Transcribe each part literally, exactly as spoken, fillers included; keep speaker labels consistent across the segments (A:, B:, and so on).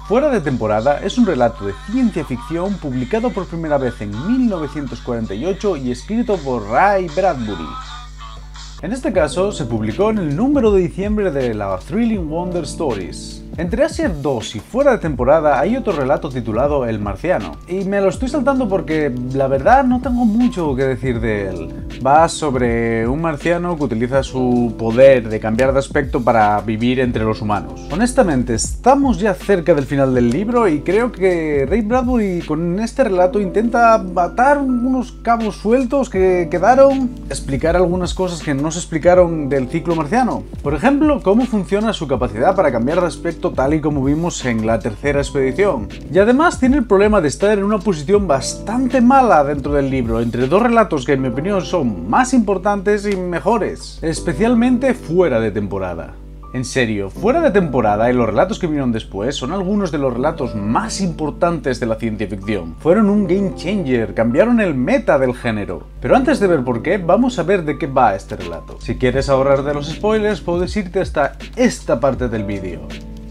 A: Fuera de temporada es un relato de ciencia ficción publicado por primera vez en mil novecientos cuarenta y ocho y escrito por Ray Bradbury. En este caso, se publicó en el número de diciembre de la Thrilling Wonder Stories. Entre Assier dos y Fuera de temporada hay otro relato titulado El Marciano, y me lo estoy saltando porque la verdad no tengo mucho que decir de él. Va sobre un marciano que utiliza su poder de cambiar de aspecto para vivir entre los humanos. Honestamente, estamos ya cerca del final del libro y creo que Ray Bradbury con este relato intenta atar unos cabos sueltos que quedaron, explicar algunas cosas que no se explicaron del ciclo marciano. Por ejemplo, cómo funciona su capacidad para cambiar de aspecto tal y como vimos en la tercera expedición. Y además tiene el problema de estar en una posición bastante mala dentro del libro, entre dos relatos que en mi opinión son más importantes y mejores, especialmente Fuera de temporada. En serio, Fuera de temporada y los relatos que vinieron después son algunos de los relatos más importantes de la ciencia ficción. Fueron un game changer, cambiaron el meta del género. Pero antes de ver por qué, vamos a ver de qué va este relato. Si quieres ahorrar de los spoilers, puedes irte hasta esta parte del vídeo.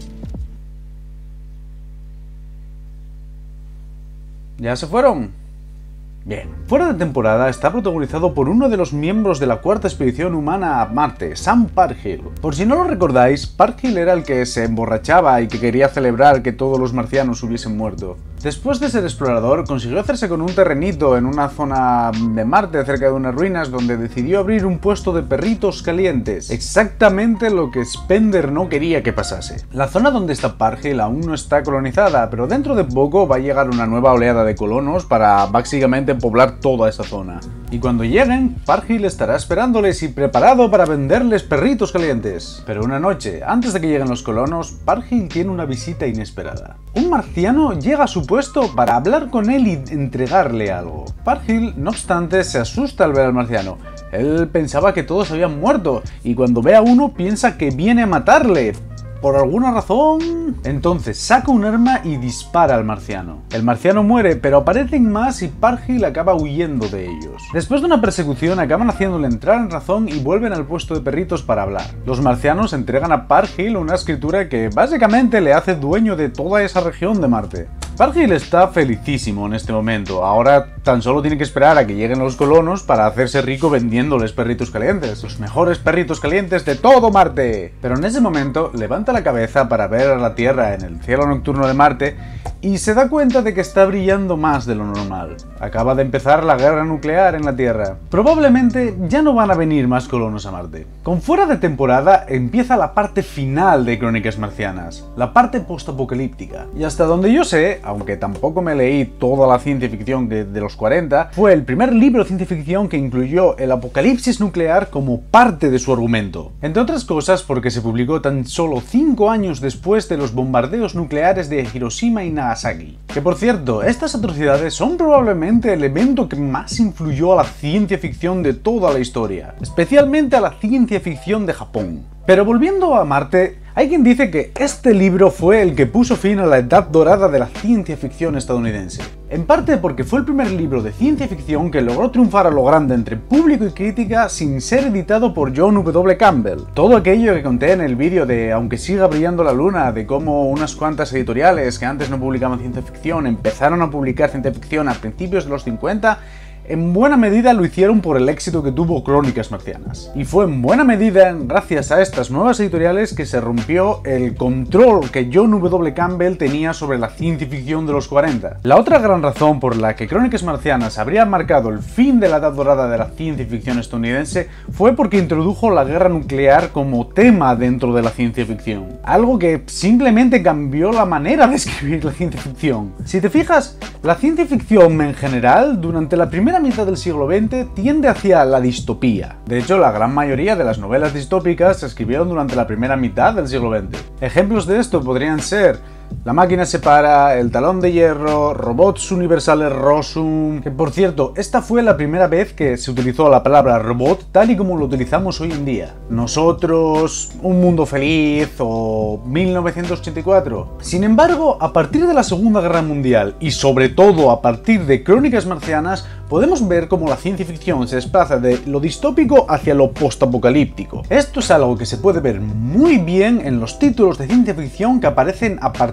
A: ¿Ya se fueron? Bien. Fuera de temporada está protagonizado por uno de los miembros de la cuarta expedición humana a Marte, Sam Parkhill. Por si no lo recordáis, Parkhill era el que se emborrachaba y que quería celebrar que todos los marcianos hubiesen muerto. Después de ser explorador, consiguió hacerse con un terrenito en una zona de Marte cerca de unas ruinas donde decidió abrir un puesto de perritos calientes. Exactamente lo que Spender no quería que pasase. La zona donde está Parkhill aún no está colonizada, pero dentro de poco va a llegar una nueva oleada de colonos para básicamente poblar toda esa zona. Y cuando lleguen, Parkhill estará esperándoles y preparado para venderles perritos calientes. Pero una noche, antes de que lleguen los colonos, Parkhill tiene una visita inesperada. Un marciano llega a su puesto para hablar con él y entregarle algo. Parkhill, no obstante, se asusta al ver al marciano. Él pensaba que todos habían muerto, y cuando ve a uno piensa que viene a matarle. Por alguna razón... Entonces saca un arma y dispara al marciano. El marciano muere, pero aparecen más y Parkhill acaba huyendo de ellos. Después de una persecución acaban haciéndole entrar en razón y vuelven al puesto de perritos para hablar. Los marcianos entregan a Parkhill una escritura que básicamente le hace dueño de toda esa región de Marte. Parkhill está felicísimo en este momento, ahora tan solo tiene que esperar a que lleguen los colonos para hacerse rico vendiéndoles perritos calientes, los mejores perritos calientes de todo Marte. Pero en ese momento levanta la cabeza para ver a la Tierra en el cielo nocturno de Marte y se da cuenta de que está brillando más de lo normal. Acaba de empezar la guerra nuclear en la Tierra. Probablemente ya no van a venir más colonos a Marte. Con Fuera de temporada empieza la parte final de Crónicas Marcianas, la parte postapocalíptica. Y hasta donde yo sé, aunque tampoco me leí toda la ciencia ficción de, de los cuarenta, fue el primer libro de ciencia ficción que incluyó el apocalipsis nuclear como parte de su argumento. Entre otras cosas porque se publicó tan solo cinco años después de los bombardeos nucleares de Hiroshima y Nagasaki. Que por cierto, estas atrocidades son probablemente el evento que más influyó a la ciencia ficción de toda la historia, especialmente a la ciencia ficción de Japón. Pero volviendo a Marte, hay quien dice que este libro fue el que puso fin a la edad dorada de la ciencia ficción estadounidense. En parte porque fue el primer libro de ciencia ficción que logró triunfar a lo grande entre público y crítica sin ser editado por John W. Campbell. Todo aquello que conté en el vídeo de Aunque siga brillando la luna, de cómo unas cuantas editoriales que antes no publicaban ciencia ficción empezaron a publicar ciencia ficción a principios de los cincuenta, en buena medida lo hicieron por el éxito que tuvo Crónicas Marcianas. Y fue en buena medida gracias a estas nuevas editoriales que se rompió el control que John W. Campbell tenía sobre la ciencia ficción de los cuarenta. La otra gran razón por la que Crónicas Marcianas habría marcado el fin de la edad dorada de la ciencia ficción estadounidense fue porque introdujo la guerra nuclear como tema dentro de la ciencia ficción. Algo que simplemente cambió la manera de escribir la ciencia ficción. Si te fijas, la ciencia ficción en general durante la primera mitad del siglo veinte tiende hacia la distopía. De hecho, la gran mayoría de las novelas distópicas se escribieron durante la primera mitad del siglo veinte. Ejemplos de esto podrían ser La máquina se para, El talón de hierro, Robots universales Rossum... Que por cierto, esta fue la primera vez que se utilizó la palabra robot tal y como lo utilizamos hoy en día. Nosotros, Un mundo feliz o mil novecientos ochenta y cuatro. Sin embargo, a partir de la Segunda Guerra Mundial y sobre todo a partir de Crónicas Marcianas, podemos ver cómo la ciencia ficción se desplaza de lo distópico hacia lo postapocalíptico. Esto es algo que se puede ver muy bien en los títulos de ciencia ficción que aparecen a partir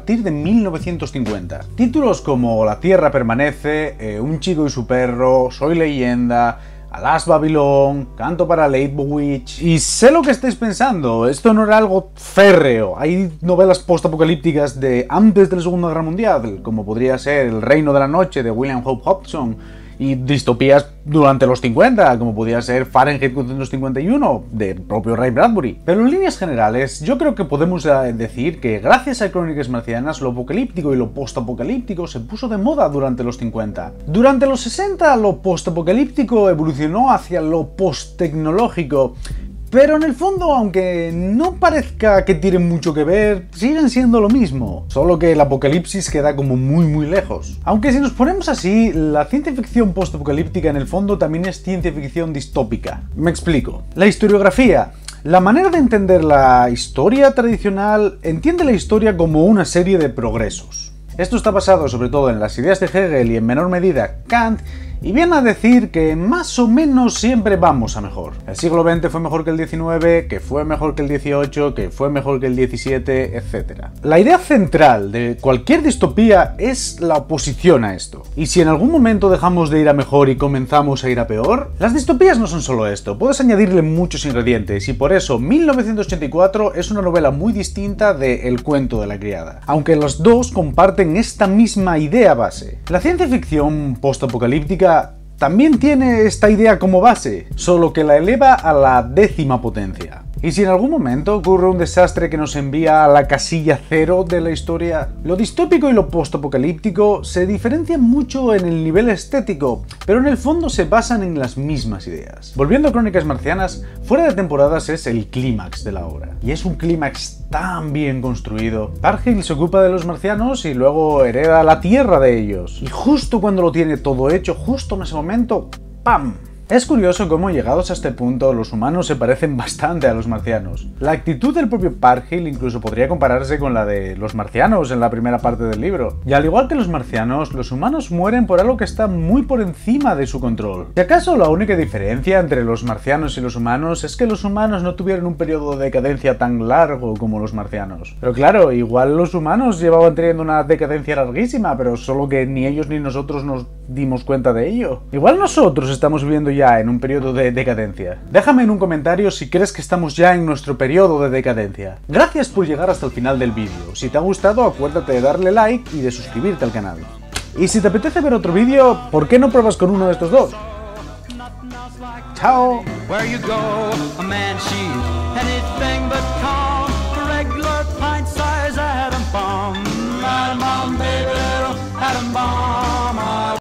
A: partir de mil novecientos cincuenta. Títulos como La Tierra Permanece, eh, Un Chico y su Perro, Soy Leyenda, Alas Babylon, Canto para Leibowitz. Y sé lo que estáis pensando, esto no era algo férreo. Hay novelas postapocalípticas de antes de la Segunda Guerra Mundial, como podría ser El Reino de la Noche de William Hope Hodgson, y distopías durante los cincuenta, como podría ser Fahrenheit cuatrocientos cincuenta y uno, del propio Ray Bradbury. Pero en líneas generales, yo creo que podemos decir que gracias a Crónicas Marcianas, lo apocalíptico y lo postapocalíptico se puso de moda durante los cincuenta. Durante los sesenta, lo postapocalíptico evolucionó hacia lo posttecnológico. Pero en el fondo, aunque no parezca que tienen mucho que ver, siguen siendo lo mismo, solo que el apocalipsis queda como muy muy lejos. Aunque si nos ponemos así, la ciencia ficción postapocalíptica en el fondo también es ciencia ficción distópica. Me explico. La historiografía. La manera de entender la historia tradicional entiende la historia como una serie de progresos. Esto está basado sobre todo en las ideas de Hegel y en menor medida Kant, y viene a decir que más o menos siempre vamos a mejor. El siglo veinte fue mejor que el diecinueve, que fue mejor que el dieciocho, que fue mejor que el diecisiete, etcétera. La idea central de cualquier distopía es la oposición a esto. Y si en algún momento dejamos de ir a mejor y comenzamos a ir a peor, las distopías no son solo esto, puedes añadirle muchos ingredientes, y por eso mil novecientos ochenta y cuatro es una novela muy distinta de El cuento de la criada, aunque los dos comparten esta misma idea base. La ciencia ficción postapocalíptica también tiene esta idea como base, solo que la eleva a la décima potencia. Y si en algún momento ocurre un desastre que nos envía a la casilla cero de la historia, lo distópico y lo postapocalíptico se diferencian mucho en el nivel estético, pero en el fondo se basan en las mismas ideas. Volviendo a Crónicas Marcianas, Fuera de Temporadas es el clímax de la obra, y es un clímax tan bien construido. Parkhill se ocupa de los marcianos y luego hereda la Tierra de ellos, y justo cuando lo tiene todo hecho, justo en ese momento, ¡pam! Es curioso cómo, llegados a este punto, los humanos se parecen bastante a los marcianos. La actitud del propio Parkhill incluso podría compararse con la de los marcianos en la primera parte del libro. Y al igual que los marcianos, los humanos mueren por algo que está muy por encima de su control. Si acaso la única diferencia entre los marcianos y los humanos es que los humanos no tuvieron un periodo de decadencia tan largo como los marcianos. Pero claro, igual los humanos llevaban teniendo una decadencia larguísima, pero solo que ni ellos ni nosotros nos dimos cuenta de ello. Igual nosotros estamos viviendo ya en un periodo de decadencia. Déjame en un comentario si crees que estamos ya en nuestro periodo de decadencia. Gracias por llegar hasta el final del vídeo. Si te ha gustado, acuérdate de darle like y de suscribirte al canal. Y si te apetece ver otro vídeo, ¿por qué no pruebas con uno de estos dos? ¡Chao!